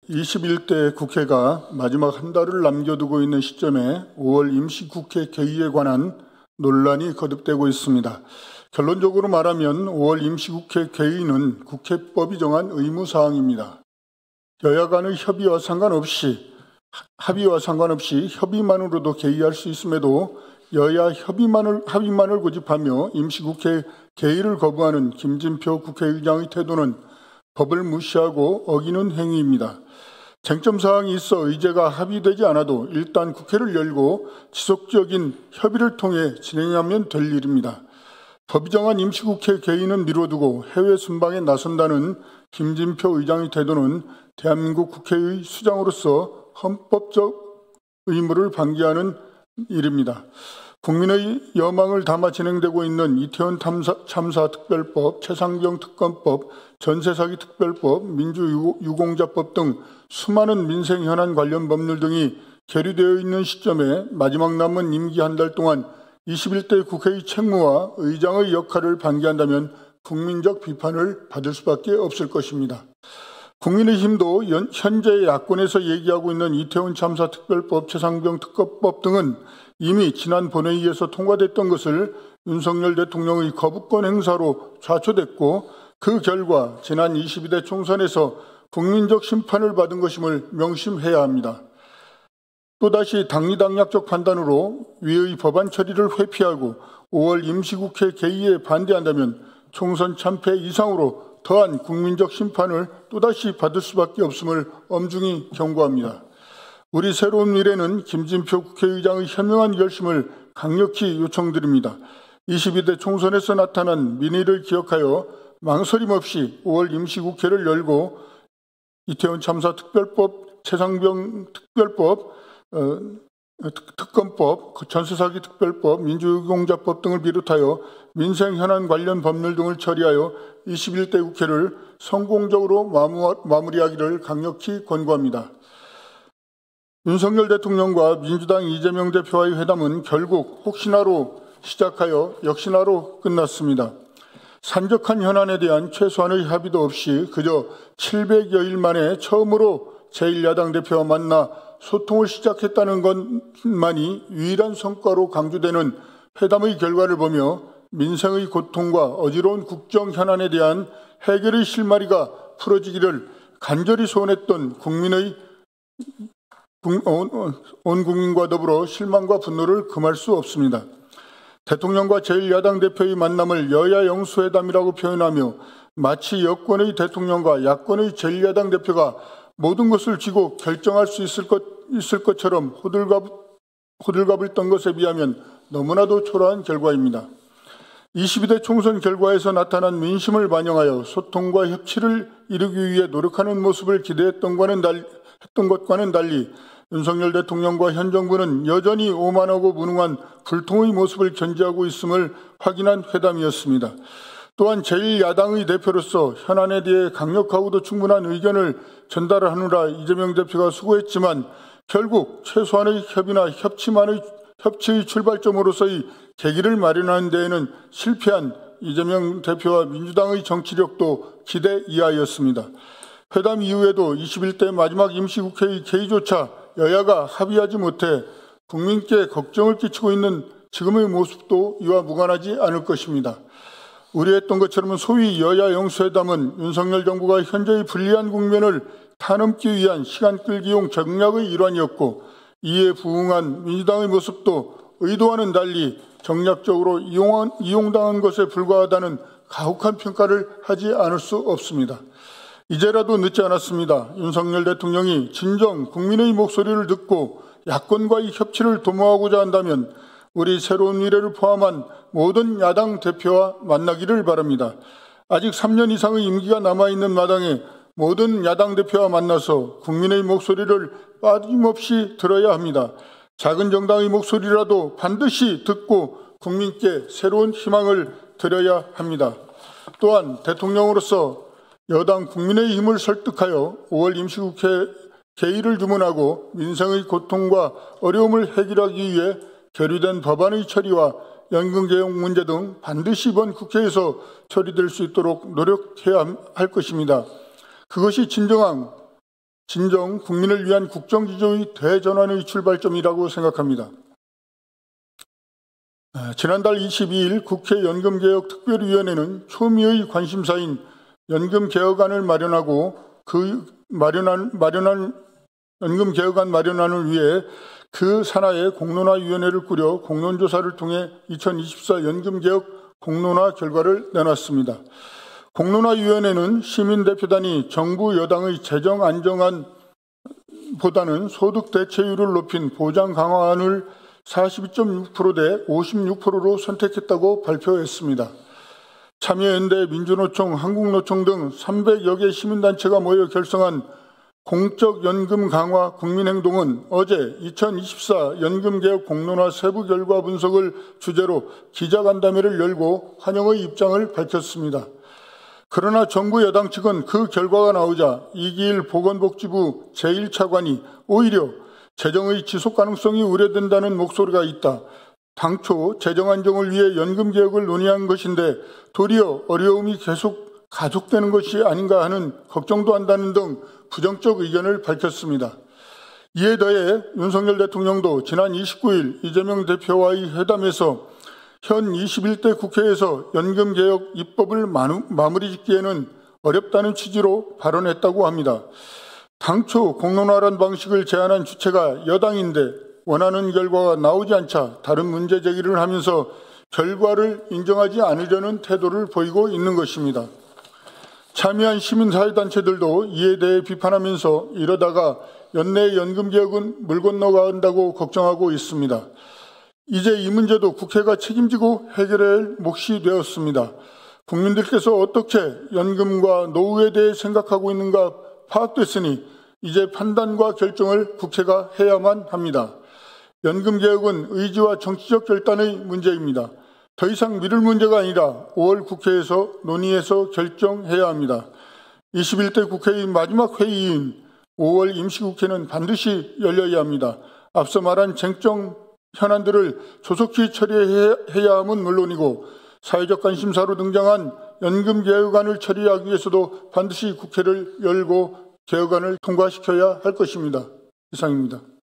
21대 국회가 마지막 한 달을 남겨두고 있는 시점에 5월 임시국회 개의에 관한 논란이 거듭되고 있습니다. 결론적으로 말하면 5월 임시국회 개의는 국회법이 정한 의무사항입니다. 여야 간의 합의와 상관없이 협의만으로도 개의할 수 있음에도 여야 합의만을 고집하며 임시국회 개의를 거부하는 김진표 국회의장의 태도는 법을 무시하고 어기는 행위입니다. 쟁점 사항이 있어 의제가 합의되지 않아도 일단 국회를 열고 지속적인 협의를 통해 진행하면 될 일입니다. 법이 정한 임시국회 개의는 미뤄두고 해외 순방에 나선다는 김진표 의장의 태도는 대한민국 국회의 수장으로서 헌법적 의무를 방기하는 일입니다. 국민의 여망을 담아 진행되고 있는 이태원 참사 특별법, 최상병 특검법, 전세사기 특별법, 민주유공자법 등 수많은 민생 현안 관련 법률 등이 계류되어 있는 시점에 마지막 남은 임기 한 달 동안 21대 국회의 책무와 의장의 역할을 방기한다면 국민적 비판을 받을 수밖에 없을 것입니다. 국민의힘도 현재 야권에서 얘기하고 있는 이태원 참사 특별법, 최상병 특검법 등은 이미 지난 본회의에서 통과됐던 것을 윤석열 대통령의 거부권 행사로 좌초됐고 그 결과 지난 22대 총선에서 국민적 심판을 받은 것임을 명심해야 합니다. 또다시 당리당략적 판단으로 위의 법안 처리를 회피하고 5월 임시국회 개의에 반대한다면 총선 참패 이상으로 더한 국민적 심판을 또다시 받을 수밖에 없음을 엄중히 경고합니다. 우리 새로운 미래는 김진표 국회의장의 현명한 결심을 강력히 요청드립니다. 22대 총선에서 나타난 민의를 기억하여 망설임 없이 5월 임시국회를 열고 이태원 참사 특별법, 최상병 특별법, 특검법, 전세사기 특별법, 민주유공자법 등을 비롯하여 민생 현안 관련 법률 등을 처리하여 21대 국회를 성공적으로 마무리하기를 강력히 권고합니다. 윤석열 대통령과 민주당 이재명 대표와의 회담은 결국 혹시나로 시작하여 역시나로 끝났습니다. 산적한 현안에 대한 최소한의 합의도 없이 그저 700여일 만에 처음으로 제1야당 대표와 만나 소통을 시작했다는 것만이 유일한 성과로 강조되는 회담의 결과를 보며 민생의 고통과 어지러운 국정 현안에 대한 해결의 실마리가 풀어지기를 간절히 소원했던 온 국민과 더불어 실망과 분노를 금할 수 없습니다. 대통령과 제1야당 대표의 만남을 여야 영수회담이라고 표현하며 마치 여권의 대통령과 야권의 제1야당 대표가 모든 것을 쥐고 결정할 수 있을 것처럼 호들갑을 떤 것에 비하면 너무나도 초라한 결과입니다. 22대 총선 결과에서 나타난 민심을 반영하여 소통과 협치를 이루기 위해 노력하는 모습을 기대했던 것과는 달리 윤석열 대통령과 현 정부는 여전히 오만하고 무능한 불통의 모습을 견지하고 있음을 확인한 회담이었습니다. 또한 제1야당의 대표로서 현안에 대해 강력하고도 충분한 의견을 전달하느라 이재명 대표가 수고했지만 결국 최소한의 협의나 협치의 출발점으로서의 계기를 마련하는 데에는 실패한 이재명 대표와 민주당의 정치력도 기대 이하였습니다. 회담 이후에도 21대 마지막 임시국회의 개의조차 여야가 합의하지 못해 국민께 걱정을 끼치고 있는 지금의 모습도 이와 무관하지 않을 것입니다. 우려했던 것처럼 소위 여야 영수회담은 윤석열 정부가 현재의 불리한 국면을 타넘기 위한 시간 끌기용 전략의 일환이었고 이에 부응한 민주당의 모습도 의도와는 달리 정략적으로 이용당한 것에 불과하다는 가혹한 평가를 하지 않을 수 없습니다. 이제라도 늦지 않았습니다. 윤석열 대통령이 진정 국민의 목소리를 듣고 야권과의 협치를 도모하고자 한다면 우리 새로운 미래를 포함한 모든 야당 대표와 만나기를 바랍니다. 아직 3년 이상의 임기가 남아있는 마당에 모든 야당 대표와 만나서 국민의 목소리를 빠짐없이 들어야 합니다. 작은 정당의 목소리라도 반드시 듣고 국민께 새로운 희망을 드려야 합니다. 또한 대통령으로서 여당 국민의힘을 설득하여 5월 임시국회 개의를 주문하고 민생의 고통과 어려움을 해결하기 위해 계류된 법안의 처리와 연금개혁 문제 등 반드시 이번 국회에서 처리될 수 있도록 노력해야 할 것입니다. 그것이 진정한 진정 국민을 위한 국정기조의 대전환의 출발점이라고 생각합니다. 지난달 22일 국회 연금개혁특별위원회는 초미의 관심사인 연금개혁안을 마련하고 연금개혁안 마련안을 위해 그 산하에 공론화위원회를 꾸려 공론조사를 통해 2024 연금개혁 공론화 결과를 내놨습니다. 공론화위원회는 시민대표단이 정부 여당의 재정 안정안보다는 소득 대체율을 높인 보장 강화안을 42.6% 대 56%로 선택했다고 발표했습니다. 참여연대, 민주노총, 한국노총 등 300여 개 시민단체가 모여 결성한 공적연금 강화 국민행동은 어제 2024 연금개혁 공론화 세부 결과 분석을 주제로 기자간담회를 열고 환영의 입장을 밝혔습니다. 그러나 정부 여당 측은 그 결과가 나오자 이기일 보건복지부 제1차관이 오히려 재정의 지속 가능성이 우려된다는 목소리가 있다. 당초 재정 안정을 위해 연금개혁을 논의한 것인데 도리어 어려움이 계속 가속되는 것이 아닌가 하는 걱정도 한다는 등 부정적 의견을 밝혔습니다. 이에 더해 윤석열 대통령도 지난 29일 이재명 대표와의 회담에서 현 21대 국회에서 연금개혁 입법을 마무리 짓기에는 어렵다는 취지로 발언했다고 합니다. 당초 공론화란 방식을 제안한 주체가 여당인데 원하는 결과가 나오지 않자 다른 문제 제기를 하면서 결과를 인정하지 않으려는 태도를 보이고 있는 것입니다. 참여한 시민사회단체들도 이에 대해 비판하면서 이러다가 연내 연금개혁은 물 건너간다고 걱정하고 있습니다. 이제 이 문제도 국회가 책임지고 해결해야 할 몫이 되었습니다. 국민들께서 어떻게 연금과 노후에 대해 생각하고 있는가 파악됐으니 이제 판단과 결정을 국회가 해야만 합니다. 연금개혁은 의지와 정치적 결단의 문제입니다. 더 이상 미룰 문제가 아니라 5월 국회에서 논의해서 결정해야 합니다. 21대 국회의 마지막 회의인 5월 임시국회는 반드시 열려야 합니다. 앞서 말한 쟁점 현안들을 조속히 처리해야 함은 물론이고 사회적 관심사로 등장한 연금개혁안을 처리하기 위해서도 반드시 국회를 열고 개혁안을 통과시켜야 할 것입니다. 이상입니다.